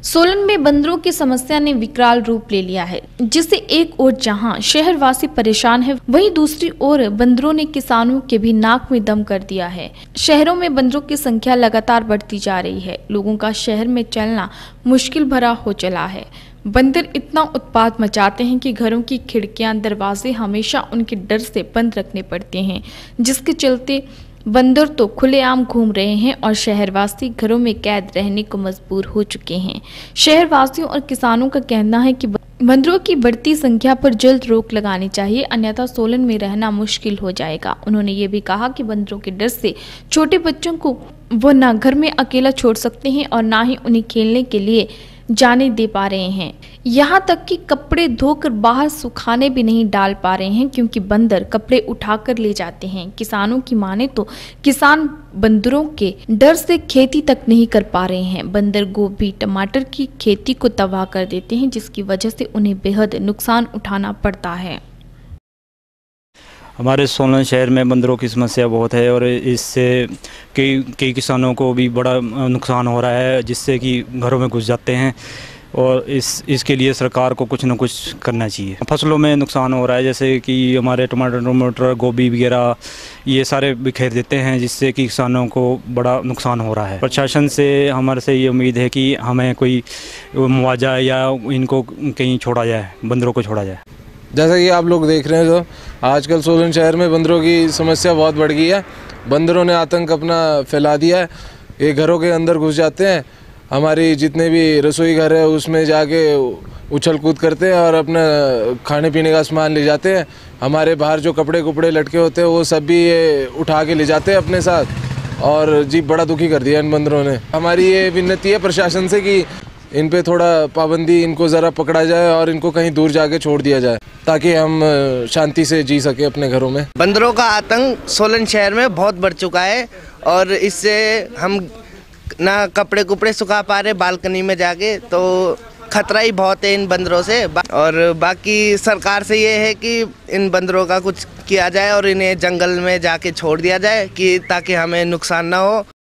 सोलन में बंदरों की समस्या ने विकराल रूप ले लिया है, जिससे एक ओर जहां शहरवासी परेशान है, वहीं दूसरी ओर बंदरों ने किसानों के भी नाक में दम कर दिया है। शहरों में बंदरों की संख्या लगातार बढ़ती जा रही है। लोगों का शहर में चलना मुश्किल भरा हो चला है। बंदर इतना उत्पात मचाते हैं कि घरों की खिड़कियां, दरवाजे हमेशा उनके डर से बंद रखने पड़ते हैं, जिसके चलते बंदर तो खुलेआम घूम रहे हैं और शहरवासी घरों में कैद रहने को मजबूर हो चुके हैं। शहरवासियों और किसानों का कहना है कि बंदरों की बढ़ती संख्या पर जल्द रोक लगानी चाहिए, अन्यथा सोलन में रहना मुश्किल हो जाएगा। उन्होंने ये भी कहा कि बंदरों के डर से छोटे बच्चों को वो ना घर में अकेला छोड़ सकते हैं और ना ही उन्हें खेलने के लिए जाने दे पा रहे हैं। यहाँ तक कि कपड़े धोकर बाहर सुखाने भी नहीं डाल पा रहे हैं, क्योंकि बंदर कपड़े उठाकर ले जाते हैं। किसानों की माने तो किसान बंदरों के डर से खेती तक नहीं कर पा रहे हैं। बंदर गोभी, टमाटर की खेती को तबाह कर देते हैं, जिसकी वजह से उन्हें बेहद नुकसान उठाना पड़ता है। हमारे सोलन शहर में बंदरों की समस्या बहुत है और इससे कई किसानों को भी बड़ा नुकसान हो रहा है, जिससे कि घरों में घुस जाते हैं और इसके लिए सरकार को कुछ न कुछ करना चाहिए। फसलों में नुकसान हो रहा है, जैसे कि हमारे टमाटर, गोभी वगैरह ये सारे बिखेर देते हैं, जिससे कि किसानों को बड़ा नुकसान हो रहा है। प्रशासन से हमारे से ये उम्मीद है कि हमें कोई मुआवजा या इनको कहीं छोड़ा जाए, बंदरों को छोड़ा जाए। जैसा कि आप लोग देख रहे हैं, तो आजकल सोलन शहर में बंदरों की समस्या बहुत बढ़ गई है। बंदरों ने आतंक अपना फैला दिया है। ये घरों के अंदर घुस जाते हैं, हमारी जितने भी रसोई घर है उसमें जाके उछल कूद करते हैं और अपना खाने पीने का सामान ले जाते हैं। हमारे बाहर जो कपड़े लटके होते हैं वो सब भी ये उठा के ले जाते हैं अपने साथ, और जी बड़ा दुखी कर दिया इन बंदरों ने। हमारी ये विनती है प्रशासन से कि इन पे थोड़ा पाबंदी, इनको ज़रा पकड़ा जाए और इनको कहीं दूर जाके छोड़ दिया जाए, ताकि हम शांति से जी सके अपने घरों में। बंदरों का आतंक सोलन शहर में बहुत बढ़ चुका है और इससे हम ना कपड़े सुखा पा रहे बालकनी में जाके, तो खतरा ही बहुत है इन बंदरों से। और बाकी सरकार से ये है कि इन बंदरों का कुछ किया जाए और इन्हें जंगल में जाके छोड़ दिया जाए, कि ताकि हमें नुकसान ना हो।